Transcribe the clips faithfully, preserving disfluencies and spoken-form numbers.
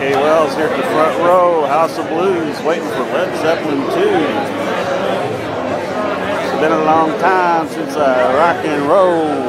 dkWells here at the front row, House of Blues, waiting for Led Zeppelin two. It's been a long time since I rock and roll.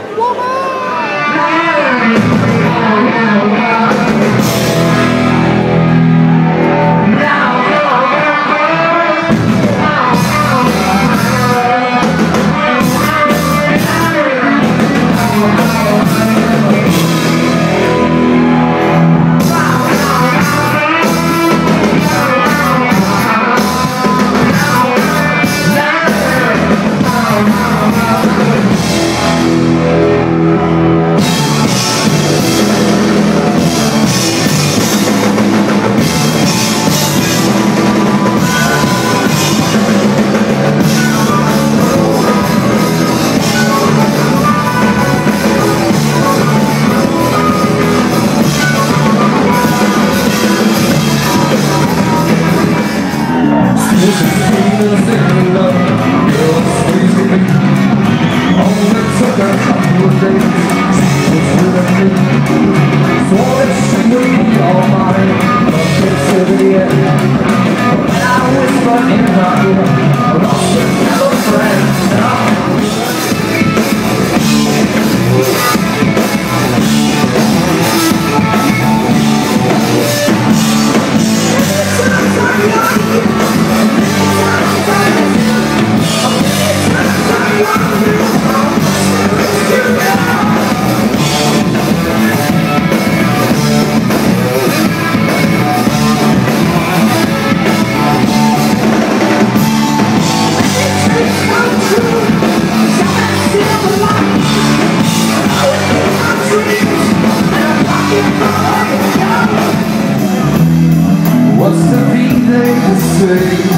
What's the thing they say?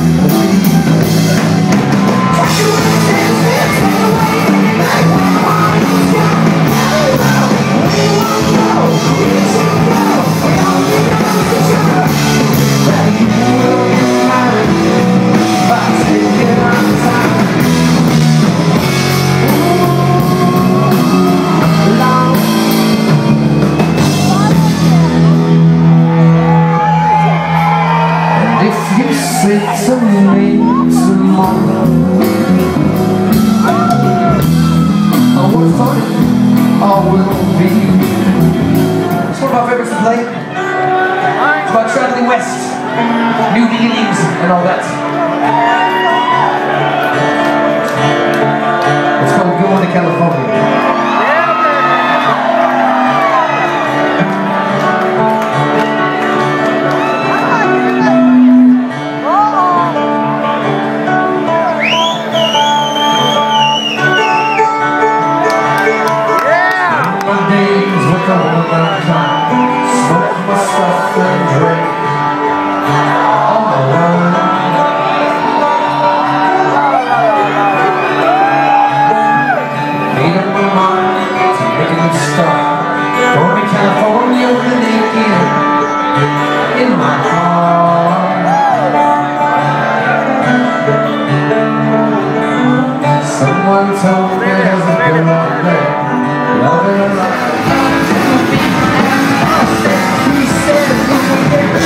Say to me tomorrow, I will find I will be. It's one of my favourites to play. It's about travelling west, new beginnings and all that. It's called Going to California. Smoke my stuff and drink on my own. Made up my mind to make a new start. Going to California with an aching in my heart. Someone told me there's a girl out there loving her life. He said,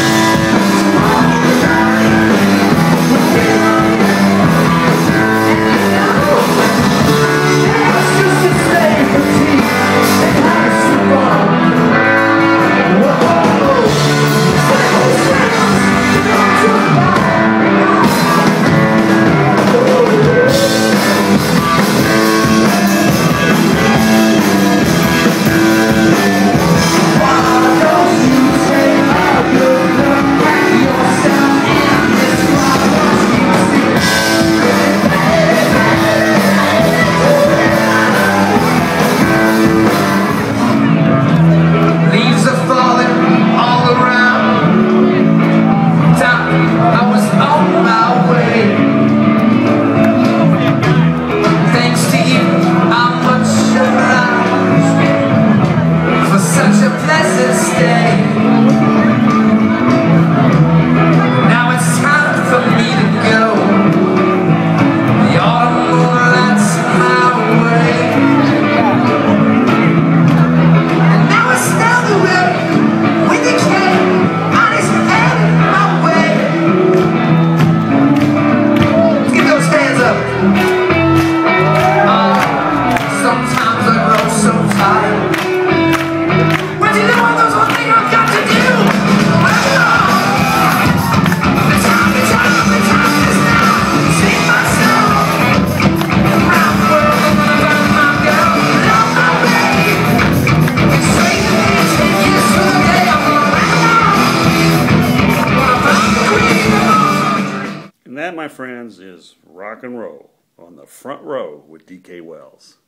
my friends, is rock and roll on the front row with D K Wells.